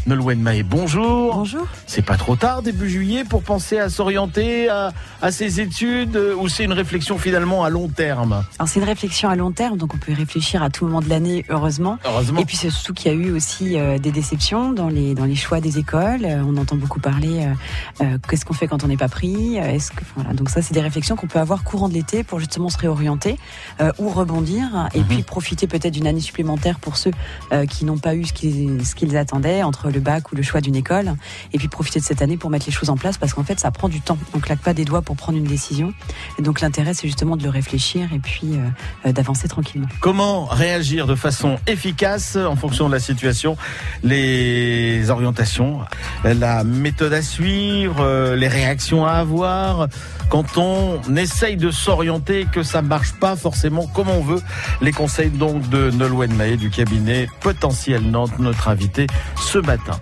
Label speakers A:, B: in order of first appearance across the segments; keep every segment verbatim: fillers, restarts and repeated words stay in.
A: Nolwenn Mahé, bonjour.
B: Bonjour.
A: C'est pas trop tard, début juillet, pour penser à s'orienter à, à ses études, ou c'est une réflexion finalement à long terme?
B: Alors c'est une réflexion à long terme, donc on peut y réfléchir à tout moment de l'année, heureusement.
A: Heureusement.
B: Et puis c'est surtout qu'il y a eu aussi euh, des déceptions dans les, dans les choix des écoles. Euh, on entend beaucoup parler, euh, euh, qu'est-ce qu'on fait quand on n'est pas pris, est-ce que, voilà. Donc ça, c'est des réflexions qu'on peut avoir courant de l'été pour justement se réorienter euh, ou rebondir, et mmh. puis profiter peut-être d'une année supplémentaire pour ceux euh, qui n'ont pas eu ce qu'ils, ce qu'ils attendaient entre le bac ou le choix d'une école, et puis profiter de cette année pour mettre les choses en place, parce qu'en fait ça prend du temps, on claque pas des doigts pour prendre une décision, et donc l'intérêt c'est justement de le réfléchir et puis euh, d'avancer tranquillement.
A: Comment réagir de façon efficace en fonction de la situation, les orientations, la méthode à suivre, les réactions à avoir quand on essaye de s'orienter, que ça marche pas forcément comme on veut. Les conseils donc de Nolwenn Mahé du cabinet Potentiel Nantes, notre invité ce matin.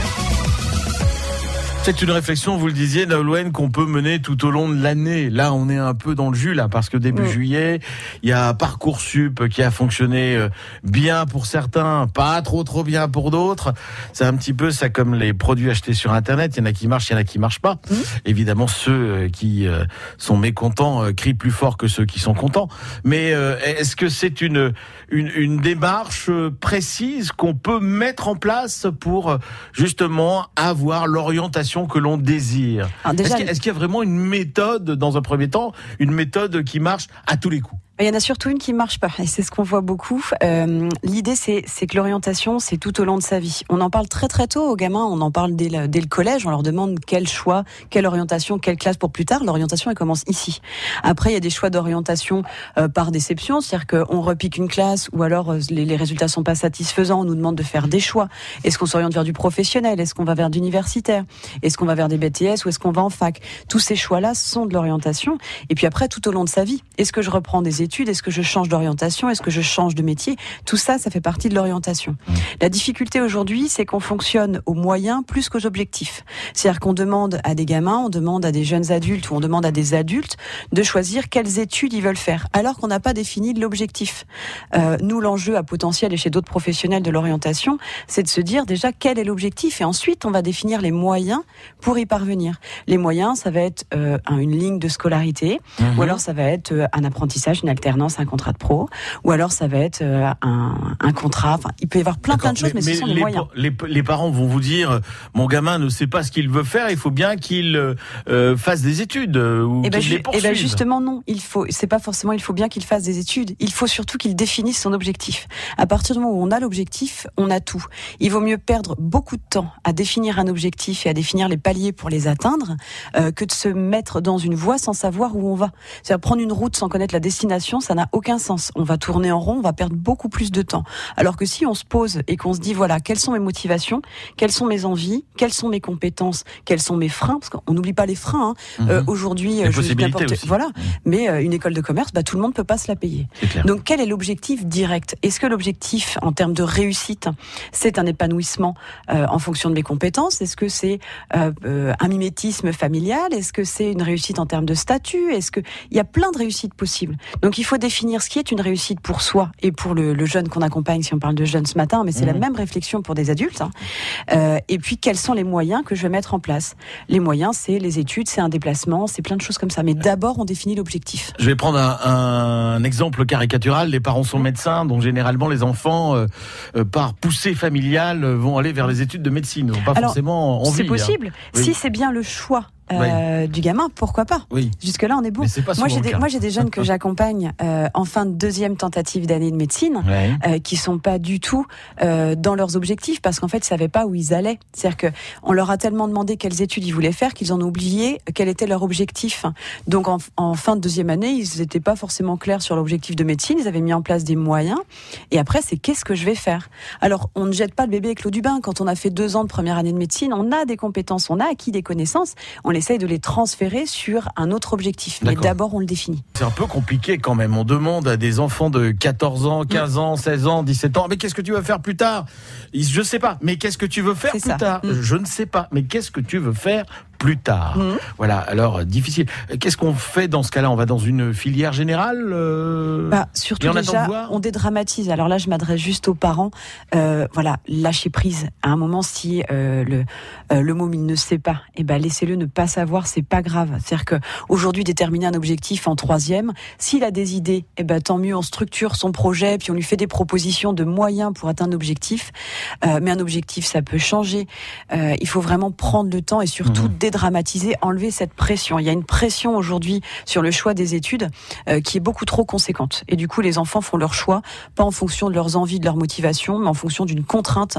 A: C'est une réflexion, vous le disiez, Nolwenn, qu'on peut mener tout au long de l'année. Là, on est un peu dans le jus, là, parce que début oui. juillet, il y a Parcoursup qui a fonctionné bien pour certains, pas trop trop bien pour d'autres. C'est un petit peu ça comme les produits achetés sur Internet. Il y en a qui marchent, il y en a qui marchent pas. Mmh. Évidemment, ceux qui sont mécontents crient plus fort que ceux qui sont contents. Mais est-ce que c'est une, une, une démarche précise qu'on peut mettre en place pour justement avoir l'orientation que l'on désire? Alors déjà, est-ce qu'il y a, est-ce qu'il y a vraiment une méthode, dans un premier temps, une méthode qui marche à tous les coups?
B: Il y en a surtout une qui marche pas, et c'est ce qu'on voit beaucoup. Euh, l'idée, c'est, c'est que l'orientation, c'est tout au long de sa vie. On en parle très très tôt aux gamins, on en parle dès le, dès le collège, on leur demande quel choix, quelle orientation, quelle classe pour plus tard. L'orientation, elle commence ici. Après, il y a des choix d'orientation euh, par déception, c'est-à-dire qu'on repique une classe, ou alors euh, les, les résultats sont pas satisfaisants, on nous demande de faire des choix. Est-ce qu'on s'oriente vers du professionnel? Est-ce qu'on va vers d'universitaire? Est-ce qu'on va vers des B T S ou est-ce qu'on va en fac? Tous ces choix-là sont de l'orientation. Et puis après, tout au long de sa vie, est-ce que je reprends des études? Est-ce que je change d'orientation? Est-ce que je change de métier? Tout ça, ça fait partie de l'orientation. Mmh. La difficulté aujourd'hui, c'est qu'on fonctionne aux moyens plus qu'aux objectifs. C'est-à-dire qu'on demande à des gamins, on demande à des jeunes adultes ou on demande à des adultes de choisir quelles études ils veulent faire, alors qu'on n'a pas défini l'objectif. Euh, nous, l'enjeu à Potentiel et chez d'autres professionnels de l'orientation, c'est de se dire déjà quel est l'objectif, et ensuite on va définir les moyens pour y parvenir. Les moyens, ça va être euh, une ligne de scolarité, mmh. ou alors ça va être euh, un apprentissage, une alternance, un contrat de pro, ou alors ça va être euh, un, un contrat. Enfin, il peut y avoir plein plein de choses, mais, mais ce sont les, les moyens.
A: Les, les parents vont vous dire, mon gamin ne sait pas ce qu'il veut faire, il faut bien qu'il euh, fasse des études ou
B: et
A: qu'il
B: ben,
A: les poursuive.
B: Et ben justement non, il faut. C'est pas forcément il faut bien qu'il fasse des études. Il faut surtout qu'il définisse son objectif. À partir du moment où on a l'objectif, on a tout. Il vaut mieux perdre beaucoup de temps à définir un objectif et à définir les paliers pour les atteindre euh, que de se mettre dans une voie sans savoir où on va. C'est-à-dire prendre une route sans connaître la destination, ça n'a aucun sens. On va tourner en rond, on va perdre beaucoup plus de temps. Alors que si on se pose et qu'on se dit, voilà, quelles sont mes motivations, quelles sont mes envies, quelles sont mes compétences, quels sont mes freins, parce qu'on n'oublie pas les freins. Hein. Mmh. Euh, aujourd'hui,
A: les possibilités aussi.
B: Voilà.
A: Mmh.
B: Mais euh, une école de commerce, bah, tout le monde peut pas se la payer. Donc, quel est l'objectif direct? Est-ce que l'objectif, en termes de réussite, c'est un épanouissement euh, en fonction de mes compétences? Est-ce que c'est euh, euh, un mimétisme familial? Est-ce que c'est une réussite en termes de statut? Est-ce que il y a plein de réussites possibles? Donc, il faut définir ce qui est une réussite pour soi et pour le, le jeune qu'on accompagne, si on parle de jeunes ce matin, mais c'est mmh. la même réflexion pour des adultes. Hein. Euh, et puis, quels sont les moyens que je vais mettre en place? Les moyens, c'est les études, c'est un déplacement, c'est plein de choses comme ça. Mais d'abord, on définit l'objectif.
A: Je vais prendre un, un exemple caricatural. Les parents sont médecins, donc généralement, les enfants, euh, euh, par poussée familiale, vont aller vers les études de médecine. Ils n'ont pas Alors, forcément envie.
B: C'est possible. Hein.
A: Oui.
B: Si c'est bien le choix Euh, oui. du gamin, pourquoi pas?
A: Oui.
B: Jusque-là, on est bon. Moi, j'ai des, moi, j'ai des jeunes que j'accompagne euh, en fin de deuxième tentative d'année de médecine, ouais. euh, qui sont pas du tout euh, dans leurs objectifs, parce qu'en fait, ils savaient pas où ils allaient. C'est-à-dire que on leur a tellement demandé quelles études ils voulaient faire qu'ils en ont oublié quel était leur objectif. Donc, en, en fin de deuxième année, ils n'étaient pas forcément clairs sur l'objectif de médecine. Ils avaient mis en place des moyens. Et après, c'est qu'est-ce que je vais faire? Alors, on ne jette pas le bébé avec l'eau du bain. Quand on a fait deux ans de première année de médecine, on a des compétences, on a acquis des connaissances. On essaye de les transférer sur un autre objectif. Mais d'abord, on le définit.
A: C'est un peu compliqué quand même. On demande à des enfants de quatorze ans, quinze ans, seize ans, dix-sept ans, mais qu'est-ce que tu veux faire plus tard? Je sais pas. Mais qu'est-ce que tu veux faire
B: c'est
A: plus
B: ça.
A: tard?
B: Mmh.
A: Je ne sais pas. Mais qu'est-ce que tu veux faire plus tard. Mmh. Voilà, alors difficile. Qu'est-ce qu'on fait dans ce cas-là? On va dans une filière générale euh...
B: bah, Surtout déjà, on dédramatise. Alors là, je m'adresse juste aux parents. Euh, voilà, lâchez prise. À un moment, si euh, le, euh, le môme il ne sait pas, eh ben laissez-le ne pas savoir, c'est pas grave. C'est-à-dire que aujourd'hui, déterminer un objectif en troisième, s'il a des idées, eh ben tant mieux, on structure son projet, puis on lui fait des propositions de moyens pour atteindre l'objectif. Euh, mais un objectif, ça peut changer. Euh, il faut vraiment prendre le temps et surtout mmh. dédramatiser, enlever cette pression. Il y a une pression aujourd'hui sur le choix des études euh, qui est beaucoup trop conséquente. Et du coup, les enfants font leur choix, pas en fonction de leurs envies, de leur motivation, mais en fonction d'une contrainte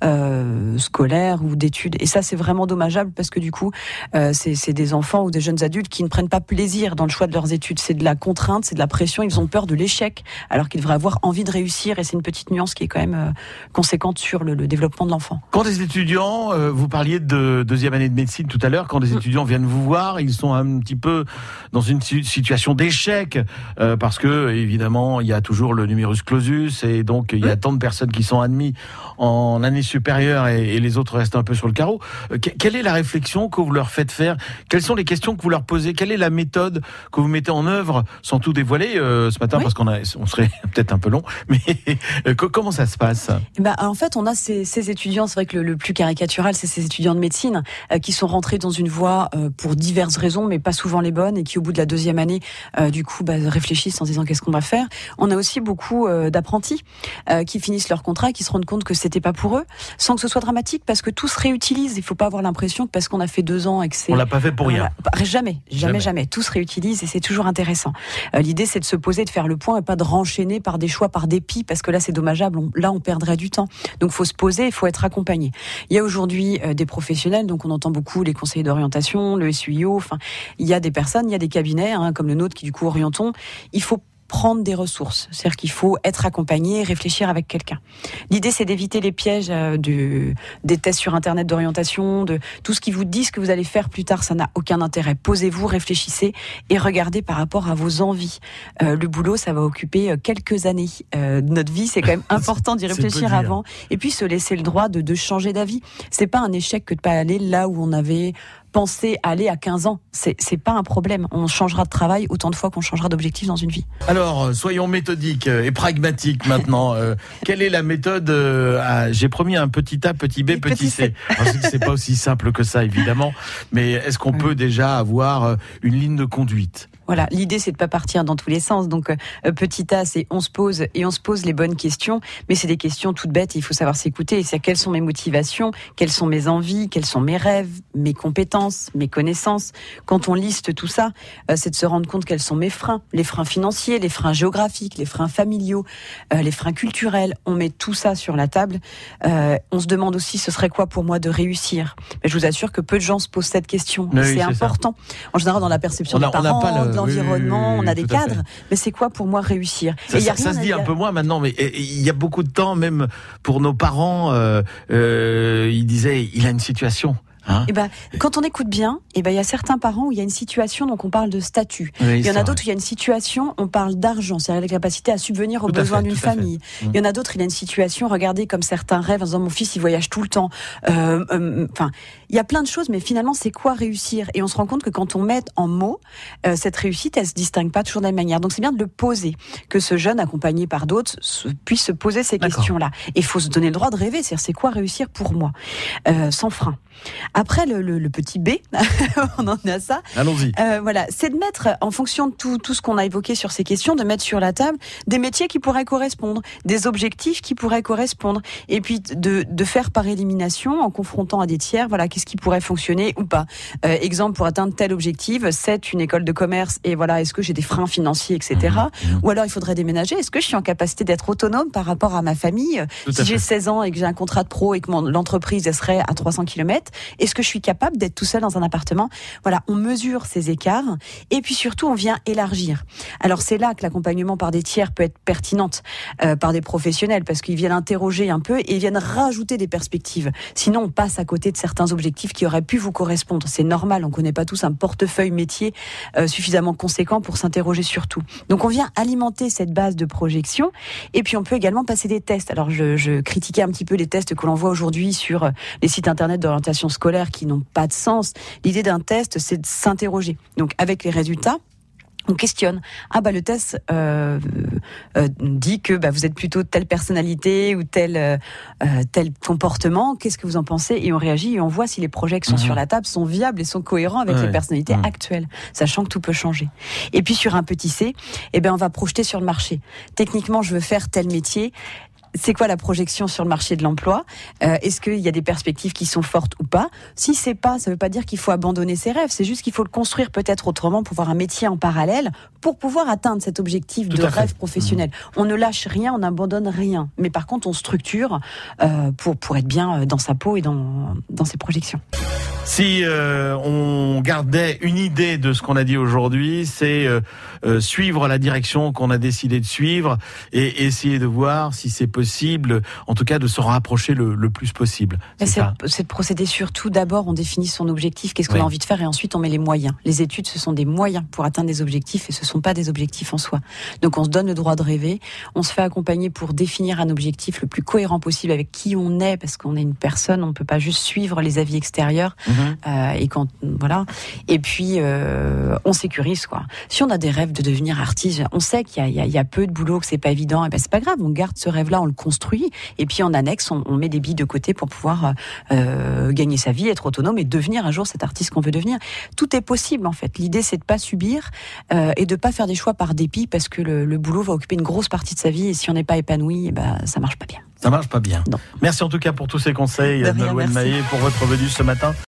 B: euh, scolaire ou d'études. Et ça, c'est vraiment dommageable parce que du coup, euh, c'est, c'est des enfants ou des jeunes adultes qui ne prennent pas plaisir dans le choix de leurs études. C'est de la contrainte, c'est de la pression. Ils ont peur de l'échec, alors qu'ils devraient avoir envie de réussir. Et c'est une petite nuance qui est quand même euh, conséquente sur le, le développement de l'enfant.
A: Quand des étudiants, euh, vous parliez de deuxième année de médecine tout à l'heure, quand des étudiants viennent vous voir, ils sont un petit peu dans une situation d'échec, euh, parce que évidemment il y a toujours le numerus clausus et donc il y a tant de personnes qui sont admises en année supérieure et, et les autres restent un peu sur le carreau. Euh, quelle est la réflexion que vous leur faites faire? Quelles sont les questions que vous leur posez? Quelle est la méthode que vous mettez en œuvre, sans tout dévoiler euh, ce matin, oui. parce qu'on a, on serait peut-être un peu long, mais euh, comment ça se passe?
B: Bah, en fait, on a ces, ces étudiants, c'est vrai que le, le plus caricatural, c'est ces étudiants de médecine euh, qui sont rentrés dans une voie euh, pour diverses raisons, mais pas souvent les bonnes, et qui au bout de la deuxième année, euh, du coup, bah, réfléchissent en disant qu'est-ce qu'on va faire. On a aussi beaucoup euh, d'apprentis euh, qui finissent leur contrat et qui se rendent compte que c'était pas pour eux, sans que ce soit dramatique, parce que tout se réutilise. Il faut pas avoir l'impression que parce qu'on a fait deux ans et que c'est...
A: On l'a pas fait pour rien.
B: Voilà. Jamais, jamais, jamais, jamais. Tout se réutilise et c'est toujours intéressant. Euh, l'idée, c'est de se poser, de faire le point et pas de renchaîner par des choix, par dépit, parce que là, c'est dommageable. On, là, on perdrait du temps. Donc, faut se poser, il faut être accompagné. Il y a aujourd'hui euh, des professionnels, donc on entend beaucoup les conseillers d'orientation, le S U I O, enfin, il y a des personnes, il y a des cabinets, hein, comme le nôtre qui du coup orientons. Il faut prendre des ressources, c'est-à-dire qu'il faut être accompagné et réfléchir avec quelqu'un. L'idée, c'est d'éviter les pièges euh, de, des tests sur Internet d'orientation, de tout ce qui vous dit ce que vous allez faire plus tard, ça n'a aucun intérêt. Posez-vous, réfléchissez et regardez par rapport à vos envies. Euh, le boulot, ça va occuper quelques années euh, de notre vie, c'est quand même important d'y réfléchir avant. Et puis se laisser le droit de, de changer d'avis. C'est pas un échec que de pas aller là où on avait penser aller à quinze ans, c'est, c'est pas un problème. On changera de travail autant de fois qu'on changera d'objectif dans une vie.
A: Alors, soyons méthodiques et pragmatiques maintenant. euh, quelle est la méthode euh, à, j'ai promis un petit A, petit B, petit, petit C. Alors, c'est pas aussi simple que ça, évidemment. Mais est-ce qu'on ouais. peut déjà avoir une ligne de conduite?
B: Voilà, l'idée c'est de pas partir dans tous les sens. Donc euh, petit A, c'est on se pose et on se pose les bonnes questions, mais c'est des questions toutes bêtes. Et il faut savoir s'écouter. C'est quelles sont mes motivations, quelles sont mes envies, quels sont mes rêves, mes compétences, mes connaissances. Quand on liste tout ça, euh, c'est de se rendre compte quels sont mes freins, les freins financiers, les freins géographiques, les freins familiaux, euh, les freins culturels. On met tout ça sur la table. Euh, on se demande aussi, ce serait quoi pour moi de réussir? Mais je vous assure que peu de gens se posent cette question.
A: Oui,
B: c'est,
A: c'est
B: important. Ça. En général, dans la perception
A: on a,
B: des parents,
A: on
B: de l'environnement, oui, oui, oui, on a des cadres. Mais c'est quoi pour moi réussir?
A: Ça, et y a ça, ça se dit un peu moins maintenant, mais il y a beaucoup de temps, même pour nos parents, euh, euh, ils disaient, il a une situation. Hein
B: et ben, quand on écoute bien, et ben, il y a certains parents où il y a une situation, donc on parle de statut.
A: Oui,
B: il y en a
A: vrai.
B: d'autres où il y a une situation, on parle d'argent, c'est-à-dire la capacité à subvenir aux tout besoins fait, d'une famille. Il y en a d'autres, il y a une situation, regardez comme certains rêvent en disant mon fils il voyage tout le temps. Euh, euh, enfin, il y a plein de choses, mais finalement c'est quoi réussir? Et on se rend compte que quand on met en mots, euh, cette réussite, elle se distingue pas toujours de la même manière. Donc c'est bien de le poser, que ce jeune accompagné par d'autres se, puisse se poser ces D'accord. questions-là. Et il faut se donner le droit de rêver, c'est-à-dire c'est quoi réussir pour moi, euh, sans frein. Après le, le, le petit B, on en est à ça.
A: Allons-y.
B: Euh, voilà, c'est de mettre, en fonction de tout, tout ce qu'on a évoqué sur ces questions, de mettre sur la table des métiers qui pourraient correspondre, des objectifs qui pourraient correspondre, et puis de, de faire par élimination, en confrontant à des tiers, voilà, qu'est-ce qui pourrait fonctionner ou pas. Euh, exemple, pour atteindre tel objectif, c'est une école de commerce, et voilà, est-ce que j'ai des freins financiers, et cetera. Mmh, mmh. Ou alors il faudrait déménager. Est-ce que je suis en capacité d'être autonome par rapport à ma famille? Tout si j'ai seize ans et que j'ai un contrat de pro et que mon, l'entreprise elle serait à trois cents kilomètres, est-ce que je suis capable d'être tout seul dans un appartement? Voilà, on mesure ces écarts et puis surtout on vient élargir. Alors c'est là que l'accompagnement par des tiers peut être pertinente, euh, par des professionnels, parce qu'ils viennent interroger un peu et ils viennent rajouter des perspectives. Sinon on passe à côté de certains objectifs qui auraient pu vous correspondre. C'est normal, on connaît pas tous un portefeuille métier euh, suffisamment conséquent pour s'interroger sur tout. Donc on vient alimenter cette base de projection et puis on peut également passer des tests. Alors je, je critiquais un petit peu les tests que l'on voit aujourd'hui sur les sites internet d'orientation scolaire, scolaires qui n'ont pas de sens. L'idée d'un test, c'est de s'interroger. Donc avec les résultats, on questionne. Ah bah le test euh, euh, dit que bah, vous êtes plutôt telle personnalité ou tel euh, tel comportement. Qu'est-ce que vous en pensez? Et on réagit et on voit si les projections mmh. sur la table sont viables et sont cohérents avec ouais. les personnalités mmh. actuelles, sachant que tout peut changer. Et puis sur un petit C, eh ben on va projeter sur le marché. Techniquement, je veux faire tel métier. C'est quoi la projection sur le marché de l'emploi? euh, Est-ce qu'il y a des perspectives qui sont fortes ou pas? Si c'est pas, ça veut pas dire qu'il faut abandonner ses rêves. C'est juste qu'il faut le construire peut-être autrement pour avoir un métier en parallèle pour pouvoir atteindre cet objectif Tout de rêve professionnel. Mmh. On ne lâche rien, on n'abandonne rien. Mais par contre, on structure euh, pour pour être bien dans sa peau et dans dans ses projections.
A: Si euh, on gardait une idée de ce qu'on a dit aujourd'hui, c'est euh, euh, suivre la direction qu'on a décidé de suivre et essayer de voir si c'est possible, en tout cas de se rapprocher le, le plus possible.
B: C'est, c'est, c'est de procéder surtout, d'abord on définit son objectif, qu'est-ce qu'on oui. a envie de faire et ensuite on met les moyens. Les études, ce sont des moyens pour atteindre des objectifs et ce ne sont pas des objectifs en soi. Donc on se donne le droit de rêver, on se fait accompagner pour définir un objectif le plus cohérent possible avec qui on est, parce qu'on est une personne, on ne peut pas juste suivre les avis extérieurs. Mmh. Euh, et quand voilà, et puis euh, on sécurise quoi. Si on a des rêves de devenir artiste, on sait qu'il y a, il y a, il y a peu de boulot, que c'est pas évident, et ben c'est pas grave, on garde ce rêve-là, on le construit, et puis en annexe, on, on met des billes de côté pour pouvoir euh, gagner sa vie, être autonome et devenir un jour cet artiste qu'on veut devenir. Tout est possible en fait. L'idée c'est de pas subir euh, et de pas faire des choix par dépit parce que le, le boulot va occuper une grosse partie de sa vie et si on n'est pas épanoui, et ben ça marche pas bien.
A: Ça marche pas bien.
B: Non.
A: Merci en tout cas pour tous ces conseils, Nolwenn Mahé, pour votre venue ce matin.